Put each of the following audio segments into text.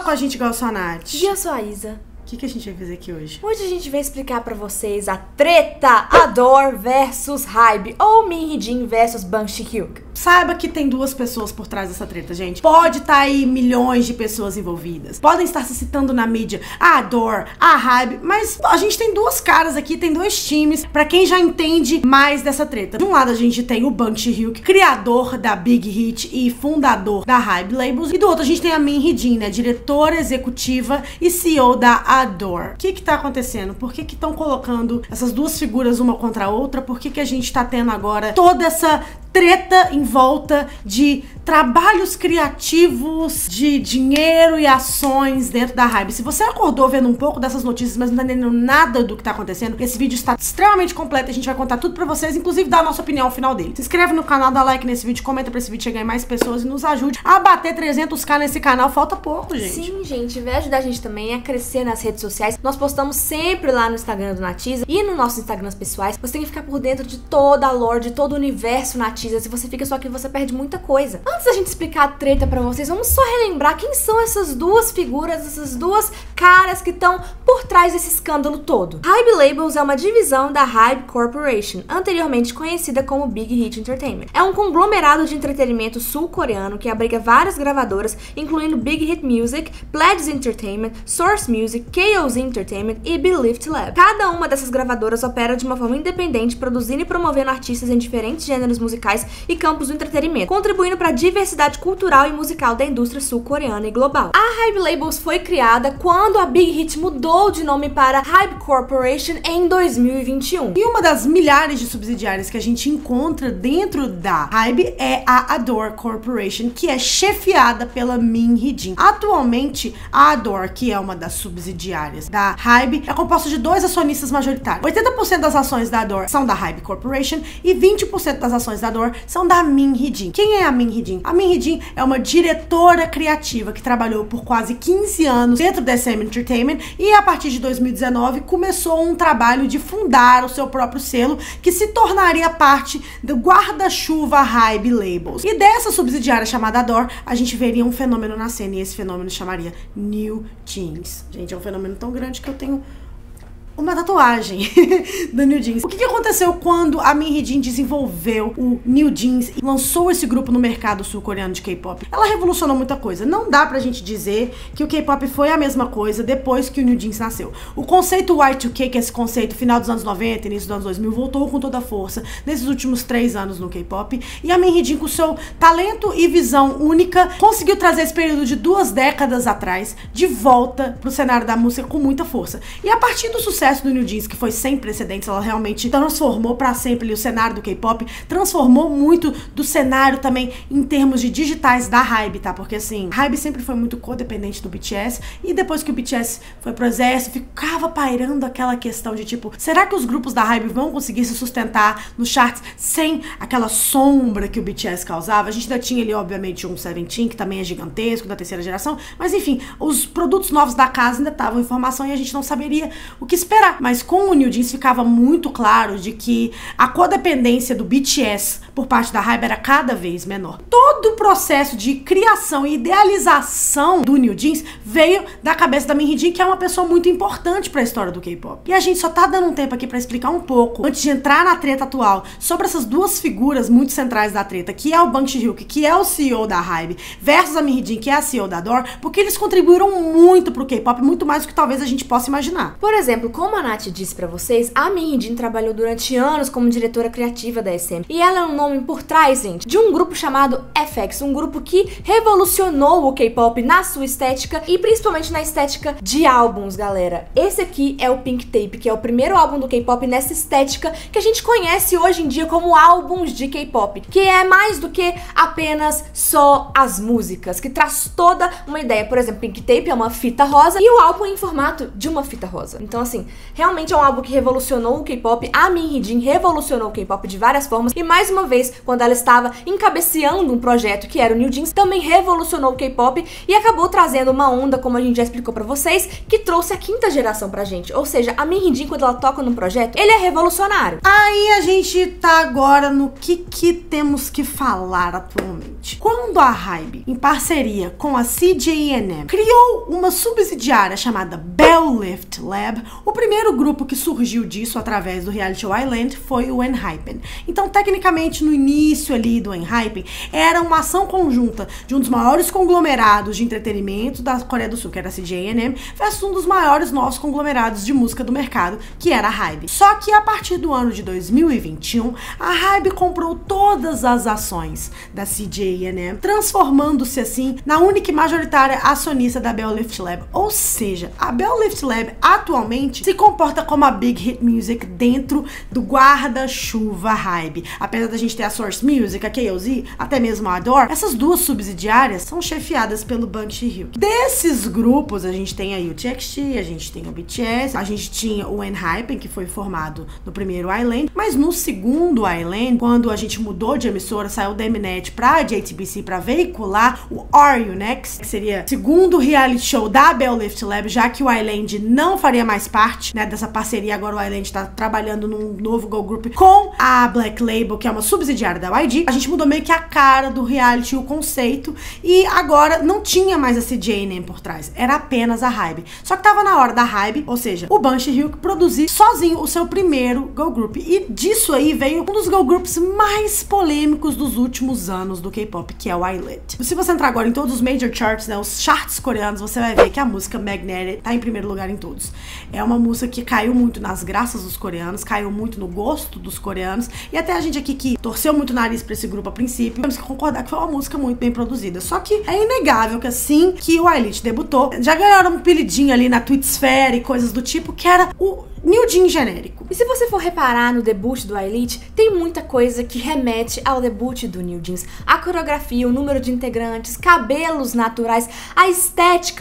com a gente igual eu sou a Nath. E eu sou a Isa. O que a gente vai fazer aqui hoje? Hoje a gente vai explicar pra vocês a treta Adore versus Hybe, ou Minhee Jin versus Bang Si-hyuk. Saiba que tem duas pessoas por trás dessa treta, gente. Pode estar aí milhões de pessoas envolvidas. Podem estar se citando na mídia a Adore, a Hybe, mas a gente tem duas caras aqui, tem dois times, pra quem já entende mais dessa treta. De um lado a gente tem o Bang Si-hyuk, criador da Big Hit e fundador da Hybe Labels, e do outro a gente tem a Minhee Jin, né, diretora executiva e CEO da Adore. O que tá acontecendo? Por que estão colocando essas duas figuras uma contra a outra? Por que a gente tá tendo agora toda essa treta em volta de trabalhos criativos, de dinheiro e ações dentro da Hybe? Se você acordou vendo um pouco dessas notícias, mas não tá entendendo nada do que tá acontecendo, esse vídeo está extremamente completo, a gente vai contar tudo pra vocês, inclusive dar a nossa opinião ao final dele. Se inscreve no canal, dá like nesse vídeo, comenta pra esse vídeo chegar em mais pessoas e nos ajude a bater 300k nesse canal. Falta pouco, gente. Sim, gente, vai ajudar a gente também a crescer nas redes sociais. Nós postamos sempre lá no Instagram do Natiza e nos nossos Instagrams pessoais. Você tem que ficar por dentro de toda a lore, de todo o universo Natiza. Se você fica só aqui, você perde muita coisa. Antes da gente explicar a treta pra vocês, vamos só relembrar quem são essas duas figuras, essas duas caras que estão por trás desse escândalo todo. Hybe Labels é uma divisão da Hybe Corporation, anteriormente conhecida como Big Hit Entertainment. É um conglomerado de entretenimento sul-coreano que abriga várias gravadoras, incluindo Big Hit Music, Pledge Entertainment, Source Music, KOZ Entertainment e Belift Lab. Cada uma dessas gravadoras opera de uma forma independente, produzindo e promovendo artistas em diferentes gêneros musicais e campos do entretenimento, contribuindo para a diversidade cultural e musical da indústria sul-coreana e global. A Hybe Labels foi criada quando a Big Hit mudou de nome para Hybe Corporation em 2021. E uma das milhares de subsidiárias que a gente encontra dentro da Hybe é a Adore Corporation, que é chefiada pela Minhee Jin. Atualmente, a Adore, que é uma das subsidiárias da Hybe, é composta de dois acionistas majoritários. 80% das ações da Adore são da Hybe Corporation e 20% das ações da Adore são da Minhee Jin. Quem é a Minhee Jin? A Minhee Jin é uma diretora criativa que trabalhou por quase 15 anos dentro da SM Entertainment e a partir de 2019 começou um trabalho de fundar o seu próprio selo, que se tornaria parte do guarda-chuva Hybe Labels. E dessa subsidiária chamada Adore, a gente veria um fenômeno na cena, e esse fenômeno chamaria New Jeans. Gente, é um fenômeno tão grande que eu tenho uma tatuagem do New Jeans. O que aconteceu quando a Minhee Jin desenvolveu o New Jeans e lançou esse grupo no mercado sul-coreano de K-pop? Ela revolucionou muita coisa. Não dá pra gente dizer que o K-pop foi a mesma coisa depois que o New Jeans nasceu. O conceito Y2K, que é esse conceito final dos anos 90, início dos anos 2000, voltou com toda a força nesses últimos 3 anos no K-pop. E a Minhee Jin, com seu talento e visão única, conseguiu trazer esse período de 2 décadas atrás de volta pro cenário da música com muita força. E a partir do sucesso do New Jeans, que foi sem precedentes, ela realmente transformou pra sempre o cenário do K-pop, transformou muito do cenário também em termos de digitais da Hybe, tá? Porque assim, a Hybe sempre foi muito codependente do BTS, e depois que o BTS foi pro exército, ficava pairando aquela questão de tipo, será que os grupos da Hybe vão conseguir se sustentar nos charts sem aquela sombra que o BTS causava? A gente ainda tinha ali, obviamente, um Seventeen, que também é gigantesco, da terceira geração, mas enfim, os produtos novos da casa ainda estavam em formação e a gente não saberia o que esperar. Mas com o New Jeans ficava muito claro de que a codependência do BTS por parte da Hybe era cada vez menor. Todo o processo de criação e idealização do New Jeans veio da cabeça da Minhee Jin, que é uma pessoa muito importante para a história do K-pop. E a gente só tá dando um tempo aqui para explicar um pouco, antes de entrar na treta atual, sobre essas duas figuras muito centrais da treta, que é o Bang Si-hyuk, que é o CEO da Hybe, versus a Minhee Jin, que é a CEO da Adore, porque eles contribuíram muito pro K-pop, muito mais do que talvez a gente possa imaginar. Por exemplo, como a Nath disse pra vocês, a Minhee Jin trabalhou durante anos como diretora criativa da SM. E ela é um nome por trás, gente, de um grupo chamado FX, um grupo que revolucionou o K-pop na sua estética e principalmente na estética de álbuns, galera. Esse aqui é o Pink Tape, que é o primeiro álbum do K-pop nessa estética que a gente conhece hoje em dia como álbuns de K-pop, que é mais do que apenas só as músicas, que traz toda uma ideia. Por exemplo, Pink Tape é uma fita rosa e o álbum é em formato de uma fita rosa. Então assim, Realmente é um álbum que revolucionou o K-pop. A Min Hee-jin revolucionou o K-pop de várias formas. E mais uma vez, quando ela estava encabeceando um projeto que era o New Jeans, também revolucionou o K-pop e acabou trazendo uma onda, como a gente já explicou pra vocês, que trouxe a quinta geração pra gente. Ou seja, a Min Hee-jin, quando ela toca num projeto, ele é revolucionário. Aí a gente tá agora no que temos que falar atualmente. Quando a HYBE, em parceria com a CJ ENM, criou uma subsidiária chamada Bell Lift Lab, o primeiro grupo que surgiu disso através do reality show Island foi o ENHYPEN. Então, tecnicamente, no início ali do ENHYPEN, era uma ação conjunta de um dos maiores conglomerados de entretenimento da Coreia do Sul, que era a CJ ENM, versus um dos maiores novos conglomerados de música do mercado, que era a HYBE. Só que a partir do ano de 2021, a HYBE comprou todas as ações da CJ ENM, transformando-se assim na única e majoritária acionista da Bell Lift Lab. Ou seja, a Bell Lift Lab atualmente se comporta como a Big Hit Music dentro do guarda-chuva HYBE. Apesar da gente ter a Source Music, a KOZ, até mesmo a Adore, essas duas subsidiárias são chefiadas pelo Bang Si-hyuk. Desses grupos, a gente tem aí o TXT, a gente tem o BTS, a gente tinha o ENHYPEN, que foi formado no primeiro Island, mas no segundo Island, quando a gente mudou de emissora, saiu da Mnet pra JTBC pra veicular o Are You Next, que seria o segundo reality show da Bell Lift Lab, já que o Island não faria mais parte, né, dessa parceria. Agora o Island tá trabalhando num novo girl group com a Black Label, que é uma subsidiária da YG. A gente mudou meio que a cara do reality, o conceito, e agora não tinha mais a CJ ENM por trás, era apenas a HYBE. Só que tava na hora da HYBE, ou seja, o Bang Si-hyuk, produzir sozinho o seu primeiro girl group, e disso aí veio um dos girl groups mais polêmicos dos últimos anos do K-pop, que é o I-LIT. Se você entrar agora em todos os major charts, né, os charts coreanos, você vai ver que a música Magnetic tá em primeiro lugar em todos. É uma música que caiu muito nas graças dos coreanos, caiu muito no gosto dos coreanos, e até a gente aqui que torceu muito o nariz pra esse grupo a princípio, temos que concordar que foi uma música muito bem produzida. Só que é inegável que assim que o I-LIT debutou, já ganharam um apelidinho ali na Twittsphere e coisas do tipo, que era o New Jeans genérico. E se você for reparar no debut do I-LIT, tem muita coisa que remete ao debut do New Jeans. A coreografia, o número de integrantes, cabelos naturais, a estética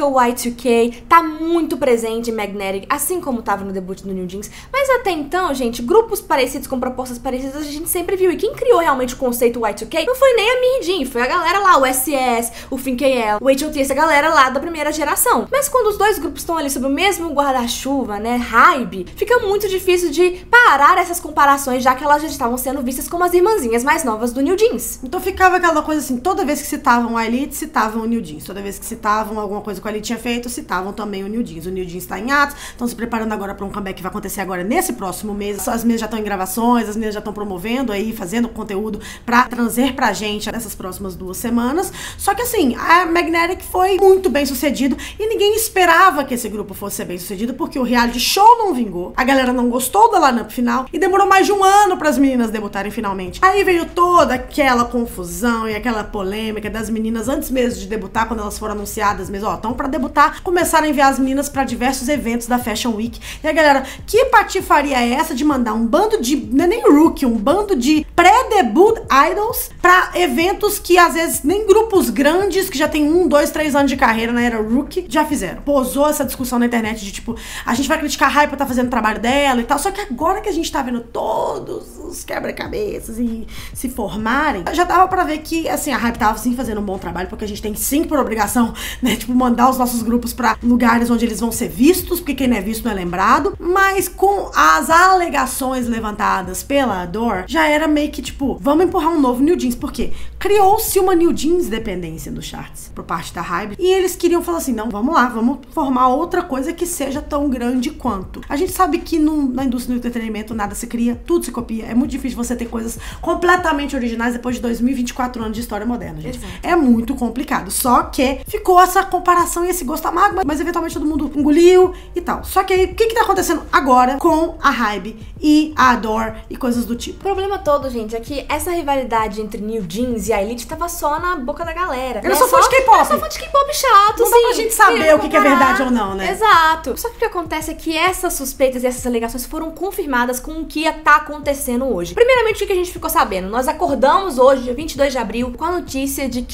Y2K tá muito presente em Magnetic, assim como tava no debut do New Jeans. Mas até então, gente, grupos parecidos com propostas parecidas a gente sempre viu. E quem criou realmente o conceito Y2K não foi nem a Min Hee-jin, foi a galera lá, o SS, o FINKL, o H.O.T., essa galera lá da primeira geração. Mas quando os dois grupos estão ali sob o mesmo guarda-chuva, né, HYBE, fica muito difícil de parar essas comparações, já que elas já estavam sendo vistas como as irmãzinhas mais novas do New Jeans. Então ficava aquela coisa assim, toda vez que citavam o I-LIT, citavam o New Jeans. Toda vez que citavam alguma coisa que o I-LIT tinha feito, citavam também o New Jeans. O New Jeans tá em atos, estão se preparando agora para um comeback que vai acontecer agora nesse próximo mês. As meninas já estão em gravações, as meninas já estão promovendo aí, fazendo conteúdo pra trazer pra gente nessas próximas 2 semanas. Só que assim, a Magnetic foi muito bem sucedido e ninguém esperava que esse grupo fosse ser bem sucedido, porque o reality show não vingou. A galera não gostou da lineup final e demorou mais de 1 ano para as meninas debutarem finalmente. Aí veio toda aquela confusão e aquela polêmica das meninas antes mesmo de debutar, quando elas foram anunciadas mesmo, ó, estão para debutar, começaram a enviar as meninas para diversos eventos da Fashion Week. E a galera, que patifaria é essa de mandar um bando de, não é nem rookie, um bando de pré-debut idols para eventos que às vezes nem grupos grandes que já tem 1, 2, 3 anos de carreira na era rookie já fizeram. Posou essa discussão na internet de tipo, a gente vai criticar a HYBE por tá fazendo o trabalho dela e tal, só que agora que a gente tá vendo todos os quebra-cabeças e se formarem, já dava pra ver que, assim, a HYBE tava sim fazendo um bom trabalho, porque a gente tem sim por obrigação, né, tipo, mandar os nossos grupos pra lugares onde eles vão ser vistos, porque quem não é visto não é lembrado, mas com as alegações levantadas pela Adore, já era meio que, tipo, vamos empurrar um novo New Jeans, porque criou-se uma New Jeans dependência dos charts, por parte da HYBE, e eles queriam falar assim, não, vamos lá, vamos formar outra coisa que seja tão grande quanto. A gente sabe que na indústria do entretenimento nada se cria, tudo se copia, é muito difícil você ter coisas completamente originais depois de 2024 anos de história moderna, gente. Exato. É muito complicado, só que ficou essa comparação e esse gosto amargo, mas eventualmente todo mundo engoliu e tal. Só que aí, o que tá acontecendo agora com a HYBE e a Adore e coisas do tipo? O problema todo, gente, é que essa rivalidade entre New Jeans e a I-LIT tava só na boca da galera. Eu sou fã de K-pop. Eu sou fã de K-pop chato, não sim. Dá pra gente saber o que é verdade ou não, né? Exato. Só que o que acontece é que essas suspeitas e essas alegações foram confirmadas com o que tá acontecendo hoje. Primeiramente, o que a gente ficou sabendo? Nós acordamos hoje, dia 22 de abril, com a notícia de que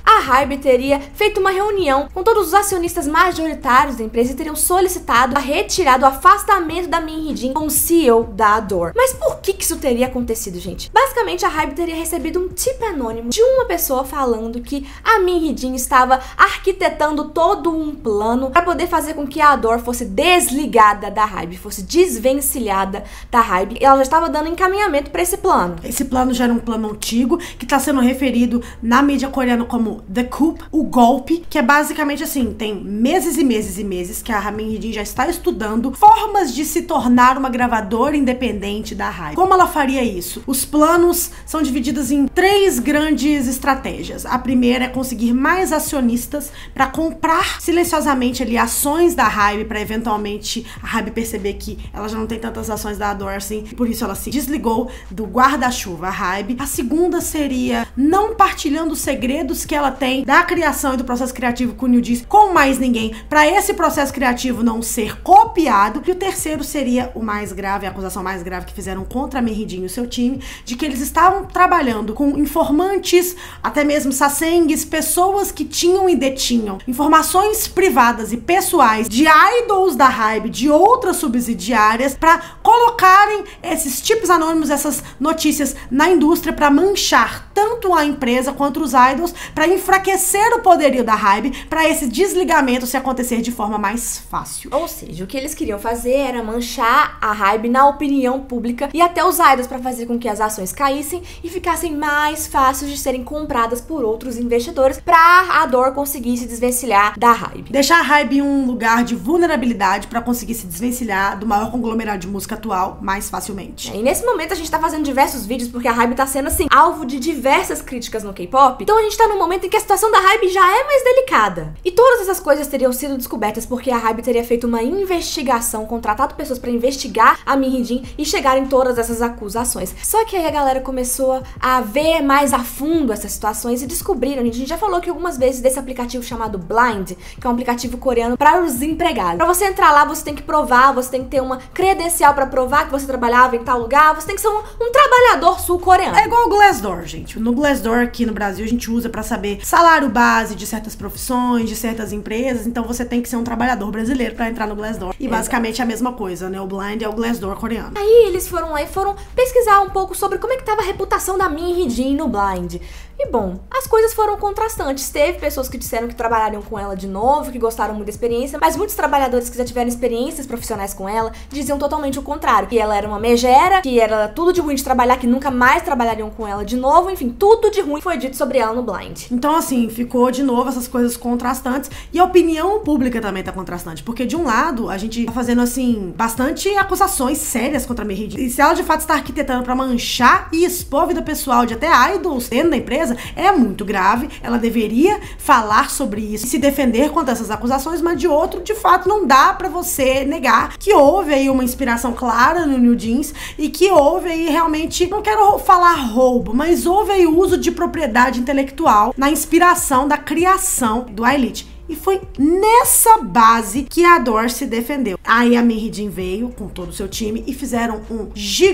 a Hybe teria feito uma reunião com todos os acionistas majoritários da empresa e teriam solicitado a retirada, o afastamento da Min Hee-jin como CEO da Adore. Mas por que isso teria acontecido, gente? Basicamente, a Hybe teria recebido um tip anônimo de uma pessoa falando que a Min Hee-jin estava arquitetando todo um plano para poder fazer com que a Adore fosse desligada da Hybe, fosse desvencilhada da Hybe. E ela já estava dando encaminhamento para esse plano. Esse plano já era um plano antigo, que está sendo referido na mídia coreana como The Coup, o golpe, que é basicamente assim, tem meses e meses e meses que a Min Hee-jin já está estudando formas de se tornar uma gravadora independente da Hybe. Como ela faria isso? Os planos são divididos em 3 grandes estratégias. A primeira é conseguir mais acionistas para comprar silenciosamente ali ações da Hybe, para eventualmente a Hybe perceber que ela já não tem tantas ações da Adore assim, por isso ela se desligou do guarda-chuva Hybe. A segunda seria não partilhando os segredos que ela tem da criação e do processo criativo com o New Jeans com mais ninguém, para esse processo criativo não ser copiado. E o terceiro seria o mais grave, a acusação mais grave que fizeram contra a Min Hee-jin e o seu time, de que eles estavam trabalhando com informantes, até mesmo sasengues, pessoas que tinham e detinham informações privadas e pessoais de idols da Hybe, de outras subsidiárias, para colocarem esses tipos anônimos, essas notícias na indústria, para manchar tanto a empresa quanto os idols, para enfraquecer o poderio da Hybe, para esse desligamento se acontecer de forma mais fácil. Ou seja, o que eles queriam fazer era manchar a Hybe na opinião pública e até os idols, para fazer com que as ações caíssem e ficassem mais fáceis de serem compradas por outros investidores, para a Adore conseguir se desvencilhar da Hybe. Deixar a Hybe em um lugar de vulnerabilidade para conseguir se desvencilhar do maior conglomerado de música atual mais facilmente. E nesse momento a gente tá fazendo diversos vídeos porque a Hybe tá sendo, assim, alvo de diversas críticas no K-pop. Então a gente tá num momento em que a situação da Hybe já é mais delicada. E todas essas coisas teriam sido descobertas porque a Hybe teria feito uma investigação, contratado pessoas pra investigar a Min Hee-jin e chegar em todas essas acusações. Só que aí a galera começou a ver mais a fundo essas situações e descobriram, a gente já falou que algumas vezes desse aplicativo chamado Blind, que é um aplicativo coreano para os empregados. Pra você entrar lá, você tem que provar, você tem que ter uma credencial pra provar que você trabalhava em tal lugar, você tem que ser um trabalhador sul-coreano. É igual o Glassdoor, gente. No Glassdoor aqui no Brasil a gente usa pra saber salário base de certas profissões, de certas empresas, então você tem que ser um trabalhador brasileiro pra entrar no Glassdoor. E basicamente é a mesma coisa, né? O Blind é o Glassdoor coreano. Aí eles foram lá e foram pesquisar um pouco sobre como é que tava a reputação da Min Hee-jin no Blind. E bom, as coisas foram contrastantes. Teve pessoas que disseram que trabalhariam com ela de novo, que gostaram muito da experiência, mas muitos trabalhadores que já tiveram experiências profissionais com ela diziam totalmente o contrário, que ela era uma megera, que era tudo de ruim de trabalhar, que nunca mais trabalhariam com ela de novo, enfim, tudo de ruim foi dito sobre ela no Blind. Então assim, ficou de novo essas coisas contrastantes e a opinião pública também tá contrastante, porque de um lado a gente tá fazendo assim, bastante acusações sérias contra a Min Hee-jin, e se ela de fato está arquitetando pra manchar e expor a vida pessoal de até idols dentro da empresa, é muito grave, ela deveria falar sobre isso e se defender contra essas acusações, mas de outro, de fato, não dá pra você negar que houve aí uma inspiração clara no New Jeans e que houve aí realmente, não quero falar roubo, mas houve aí o uso de propriedade intelectual na inspiração da criação do iLeech. E foi nessa base que a Adore se defendeu. Aí a Min Hee-jin veio com todo o seu time e fizeram um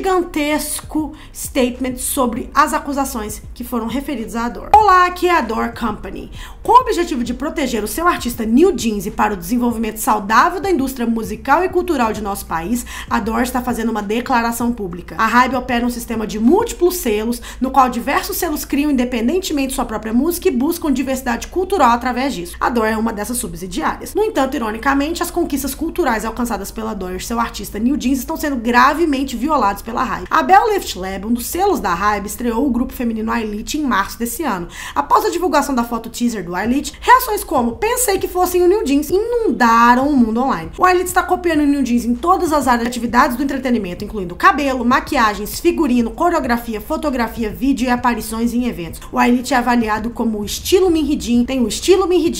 gigantesco statement sobre as acusações que foram referidas à Adore. Olá, aqui é a Adore Company. Com o objetivo de proteger o seu artista New Jeans e para o desenvolvimento saudável da indústria musical e cultural de nosso país, a Adore está fazendo uma declaração pública. A Hybe opera um sistema de múltiplos selos, no qual diversos selos criam independentemente sua própria música e buscam diversidade cultural através disso. A Adore é uma dessas subsidiárias. No entanto, ironicamente, as conquistas culturais alcançadas pela Adore e seu artista New Jeans estão sendo gravemente violados pela Hybe. A Bell Lift Lab, um dos selos da Hybe, estreou o grupo feminino iLeech em março desse ano. Após a divulgação da foto teaser do iLeech, reações como "pensei que fossem o New Jeans" inundaram o mundo online. O iLeech está copiando o New Jeans em todas as áreas de atividades do entretenimento, incluindo cabelo, maquiagens, figurino, coreografia, fotografia, vídeo e aparições em eventos. O iLeech é avaliado como o estilo Min Hee-jin, tem o estilo Min Hee-jin e a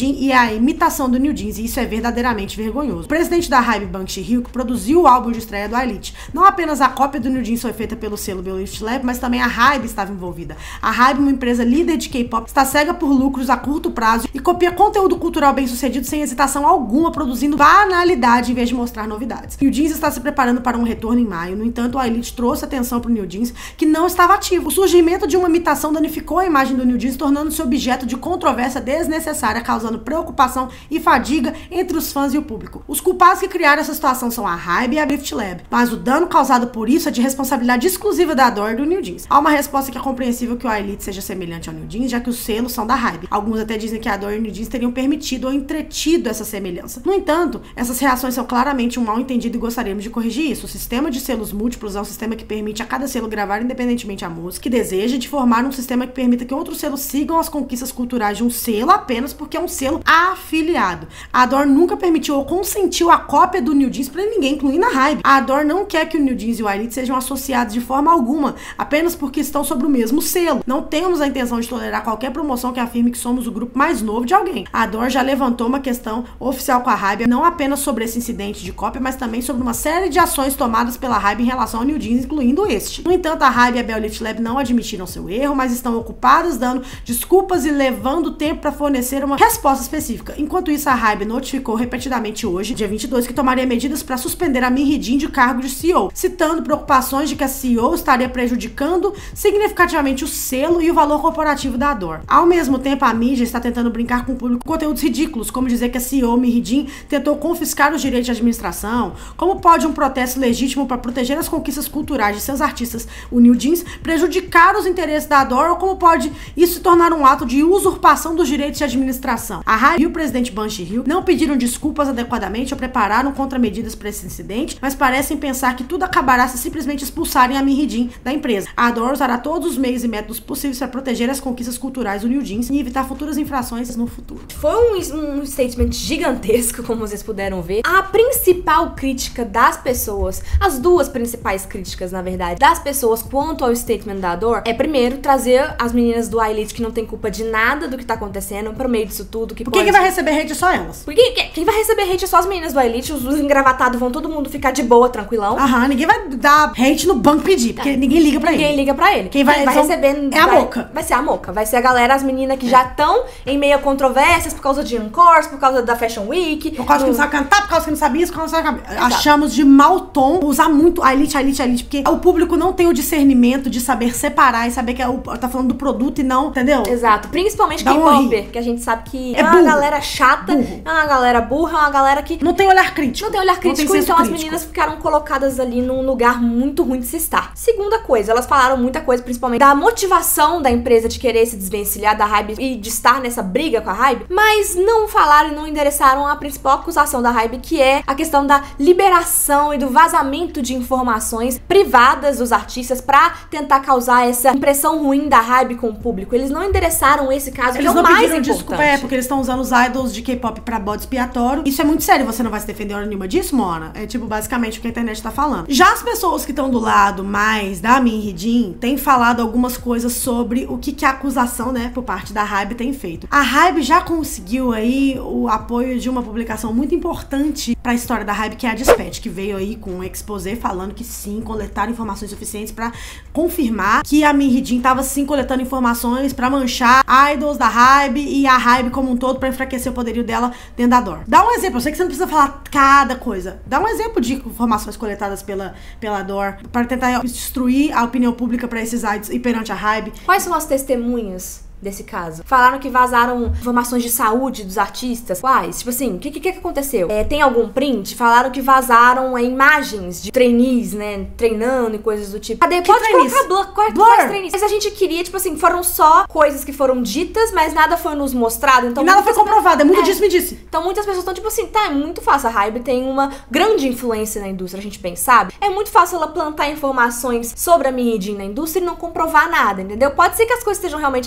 uma imitação do New Jeans, e isso é verdadeiramente vergonhoso. O presidente da Hybe, Bang Chi-hyuk, produziu o álbum de estreia do iLeech. Não apenas a cópia do New Jeans foi feita pelo selo Bellift Lab, mas também a Hybe estava envolvida. A Hybe, uma empresa líder de K-pop, está cega por lucros a curto prazo e copia conteúdo cultural bem sucedido sem hesitação alguma, produzindo banalidade em vez de mostrar novidades. New Jeans está se preparando para um retorno em maio. No entanto, o iLeech trouxe atenção para o New Jeans, que não estava ativo. O surgimento de uma imitação danificou a imagem do New Jeans, tornando-se objeto de controvérsia desnecessária, causando preocupação e fadiga entre os fãs e o público. Os culpados que criaram essa situação são a Hybe e a Bellift Lab, mas o dano causado por isso é de responsabilidade exclusiva da Adore e do New Jeans. Há uma resposta que é compreensível que o iLeech seja semelhante ao New Jeans, já que os selos são da Hybe. Alguns até dizem que a Adore e o New Jeans teriam permitido ou entretido essa semelhança. No entanto, essas reações são claramente um mal entendido e gostaríamos de corrigir isso. O sistema de selos múltiplos é um sistema que permite a cada selo gravar independentemente a música que deseja, de formar um sistema que permita que outros selos sigam as conquistas culturais de um selo apenas porque é um selo afiliado. A Adore nunca permitiu ou consentiu a cópia do New Jeans para ninguém, incluindo a Hybe. A Adore não quer que o New Jeans e o iLeech sejam associados de forma alguma, apenas porque estão sobre o mesmo selo. Não temos a intenção de tolerar qualquer promoção que afirme que somos o grupo mais novo de alguém. A Adore já levantou uma questão oficial com a Hybe, não apenas sobre esse incidente de cópia, mas também sobre uma série de ações tomadas pela Hybe em relação ao New Jeans, incluindo este. No entanto, a Hybe e a Bellift Lab não admitiram seu erro, mas estão ocupadas dando desculpas e levando tempo para fornecer uma resposta específica. Enquanto isso, a Hybe notificou repetidamente hoje, dia 22, que tomaria medidas para suspender a Min Hee-jin de cargo de CEO, citando preocupações de que a CEO estaria prejudicando significativamente o selo e o valor corporativo da Adore. Ao mesmo tempo, a mídia está tentando brincar com o público com conteúdos ridículos, como dizer que a CEO Min Hee-jin tentou confiscar os direitos de administração. Como pode um protesto legítimo para proteger as conquistas culturais de seus artistas, o New Jeans, prejudicar os interesses da Adore, ou como pode isso se tornar um ato de usurpação dos direitos de administração? A Hybe e o presidente Bang Chi-hyuk não pediram desculpas adequadamente ou prepararam contramedidas para esse incidente, mas parecem pensar que tudo acabará se simplesmente expulsarem a Min Hee-jin da empresa. A Adore usará todos os meios e métodos possíveis para proteger as conquistas culturais do New Jeans e evitar futuras infrações no futuro. Foi um statement gigantesco, como vocês puderam ver. A principal crítica das pessoas, as duas principais críticas, na verdade, das pessoas quanto ao statement da Adore é, primeiro, trazer as meninas do iLeech, que não tem culpa de nada do que tá acontecendo, pro meio disso tudo. Por que vai receber hate só elas? Porque quem vai receber hate é só as meninas do iLeech, os engravatados vão todo mundo ficar de boa, tranquilão. Aham, ninguém vai dar hate no banco pedir, porque ninguém liga pra ele. Ninguém liga pra ele. Quem vai receber... É a Moca. Vai ser a Moca. Vai ser a galera, as meninas que já estão em meio a controvérsias por causa de Encore, por causa da Fashion Week. Por causa que não sabe cantar, por causa que não sabe isso, por causa que não sabe... Achamos de mau tom usar muito iLeech, porque o público não tem o discernimento de saber separar e saber que tá falando do produto e não, entendeu? Exato. Principalmente K-pop, que a gente sabe que é uma galera chata, é uma galera burra, é uma galera que... Não tem olhar crítico. Não tem olhar crítico, então as meninas ficaram colocadas ali num lugar muito ruim de se estar. Segunda coisa, elas falaram muita coisa, principalmente da motivação da empresa de querer se desvencilhar da Hybe e de estar nessa briga com a Hybe, mas não falaram e não endereçaram a principal acusação da Hybe, que é a questão da liberação e do vazamento de informações privadas dos artistas pra tentar causar essa impressão ruim da Hybe com o público. Eles não endereçaram esse caso, que é o mais importante. Desculpa, porque eles estão usando os idols de K-pop pra bode expiatório. Isso é muito sério, você não vai se defender hora nenhuma disso, Mona? É tipo, basicamente, o que a internet tá falando. Já as pessoas que estão do lado mais da Min Hee-jin têm falado algumas coisas sobre o que a acusação, né, por parte da Hybe tem feito. A Hybe já conseguiu aí o apoio de uma publicação muito importante pra história da Hybe, que é a Dispatch, que veio aí com um exposé falando que sim, coletaram informações suficientes pra confirmar que a Min Hee-jin tava sim coletando informações pra manchar idols da Hybe e a Hybe como um todo pra enfraquecer o poderio dela dentro da Adore. Dá um exemplo, eu sei que você não precisa falar cada coisa. Dá um exemplo de informações coletadas pela Adore para tentar destruir a opinião pública pra esses idols e perante a Hybe. Quais são as testemunhas desse caso? Falaram que vazaram informações de saúde dos artistas. Quais? Tipo assim, o que aconteceu? Tem algum print? Falaram que vazaram imagens de trainees, né? Treinando e coisas do tipo. Cadê? Pode colocar Blur. Trainees. Mas a gente queria, tipo assim, foram só coisas que foram ditas, mas nada foi nos mostrado. Então, e nada foi comprovado, é muito disso me disse. Então muitas pessoas estão tipo assim, tá, é muito fácil. A Hybe tem uma grande influência na indústria, a gente bem sabe. É muito fácil ela plantar informações sobre a Min Hee-jin na indústria e não comprovar nada, entendeu? Pode ser que as coisas estejam realmente acontecendo,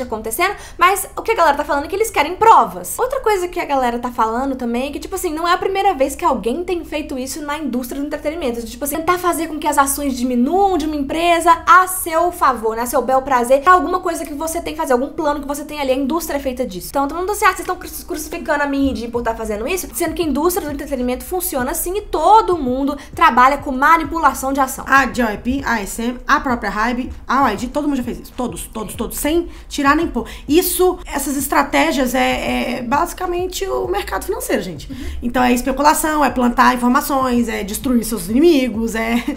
acontecendo, mas o que a galera tá falando é que eles querem provas. Outra coisa que a galera tá falando também é que, tipo assim, não é a primeira vez que alguém tem feito isso na indústria do entretenimento. Tipo assim, tentar fazer com que as ações diminuam de uma empresa a seu favor, né? A seu bel prazer, pra alguma coisa que você tem que fazer, algum plano que você tem ali. A indústria é feita disso. Então, todo mundo assim, vocês estão crucificando a Minhee por estar fazendo isso, sendo que a indústria do entretenimento funciona assim e todo mundo trabalha com manipulação de ação. A JYP, a SM, a própria Hybe, a YG, todo mundo já fez isso. Todos, sem tirar nem pôr. Isso, essas estratégias é basicamente o mercado financeiro, gente. Então é especulação, é plantar informações, é destruir seus inimigos,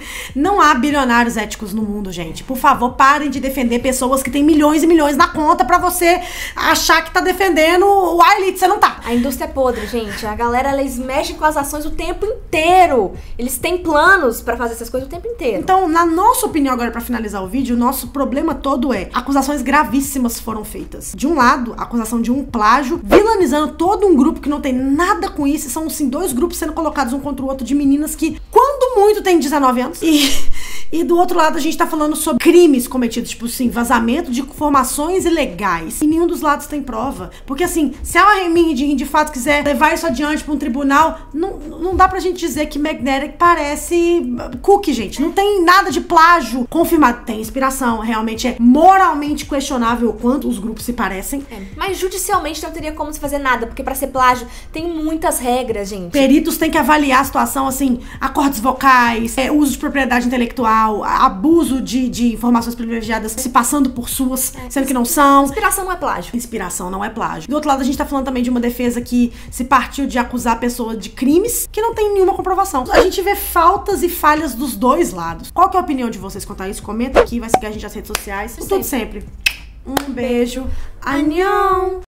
Não há bilionários éticos no mundo, gente. Por favor, parem de defender pessoas que têm milhões e milhões na conta pra você achar que tá defendendo o elite, você não tá. A indústria é podre, gente. A galera, eles mexem com as ações o tempo inteiro. Eles têm planos pra fazer essas coisas o tempo inteiro. Então, na nossa opinião, agora pra finalizar o vídeo, o nosso problema todo é acusações gravíssimas foram feitas. De um lado, a acusação de um plágio, vilanizando todo um grupo que não tem nada com isso. São, sim, dois grupos sendo colocados um contra o outro de meninas que, quando muito, têm 19 anos. E do outro lado, a gente tá falando sobre crimes cometidos, tipo assim, vazamento de informações ilegais. E nenhum dos lados tem prova. Porque assim, se a Minhee de fato quiser levar isso adiante pra um tribunal, não dá pra gente dizer que Magnetic parece Cookie, gente. Não tem nada de plágio confirmado. Tem inspiração, realmente é moralmente questionável o quanto os grupos se parecem. Mas judicialmente não teria como se fazer nada, porque pra ser plágio tem muitas regras, gente. Peritos têm que avaliar a situação, assim, acordes vocais, uso de propriedade intelectual, abuso de informações privilegiadas se passando por suas, sendo que não são. Inspiração não é plágio. Inspiração não é plágio. Do outro lado, a gente tá falando também de uma defesa que se partiu de acusar a pessoa de crimes que não tem nenhuma comprovação. A gente vê faltas e falhas dos dois lados. Qual que é a opinião de vocês quanto a isso? Comenta aqui, vai seguir a gente nas redes sociais. Tudo sempre. Um beijo. Annyeong!